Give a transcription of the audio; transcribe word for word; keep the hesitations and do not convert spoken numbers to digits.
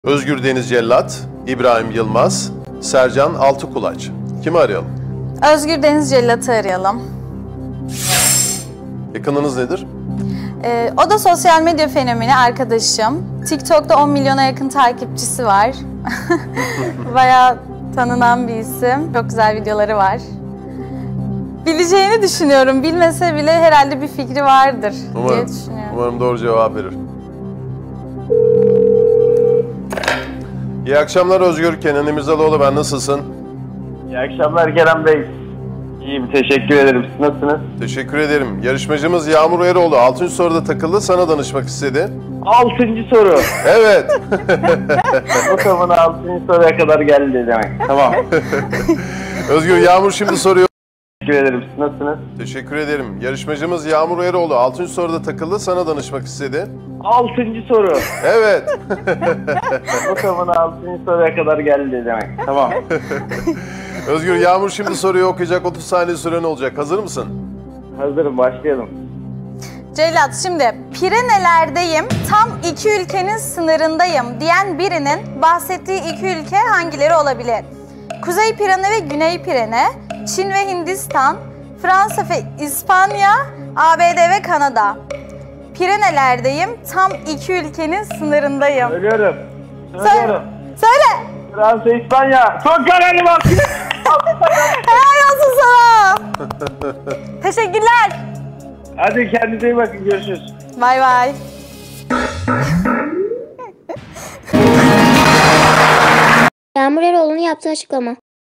Özgür Deniz Cellat, İbrahim Yılmaz, Sercan Altıkulaç. Kimi arayalım? Özgür Deniz Cellat'ı arayalım. Yakınınız nedir? Ee, o da sosyal medya fenomeni, arkadaşım. TikTok'ta on milyona yakın takipçisi var. Bayağı tanınan bir isim. Çok güzel videoları var. Bileceğini düşünüyorum. Bilmese bile herhalde bir fikri vardır Umarım, diye düşünüyorum. umarım doğru cevap verir. İyi akşamlar Özgür. Kenan İmirzalıoğlu ben. Nasılsın? İyi akşamlar Kerem Bey. İyiyim, teşekkür ederim. Siz nasılsınız? Teşekkür ederim. Yarışmacımız Yağmur Eroğlu altıncı soruda takıldı. Sana danışmak istedi. Altıncı soru. Evet. Bakalım altıncı soruya kadar geldi demek. Tamam. Özgür, Yağmur şimdi soruyor. Teşekkür ederim. Siz nasılsınız? Teşekkür ederim. Yarışmacımız Yağmur Eroğlu altıncı soruda takıldı. Sana danışmak istedi. Altıncı soru. Evet. Bakalım altıncı soruya kadar geldi demek. Tamam. Özgür, Yağmur şimdi soruyu okuyacak. otuz saniye süren olacak. Hazır mısın? Hazırım, başlayalım. Cellat, şimdi Pirenelerdeyim, tam iki ülkenin sınırındayım diyen birinin bahsettiği iki ülke hangileri olabilir? Kuzey Pirene ve Güney Pirene, Çin ve Hindistan, Fransa ve İspanya, A B D ve Kanada. Pirenelerdeyim, tam iki ülkenin sınırındayım. Söylüyorum. Söyle. Söylüyorum. Söyle. Fransa, İspanya. Son kararı bak. Helal olsun sana. Teşekkürler. Hadi kendinize iyi bakın. Görüşürüz. Bay bay. Yağmur Eroğlu'nun yaptığı açıklama.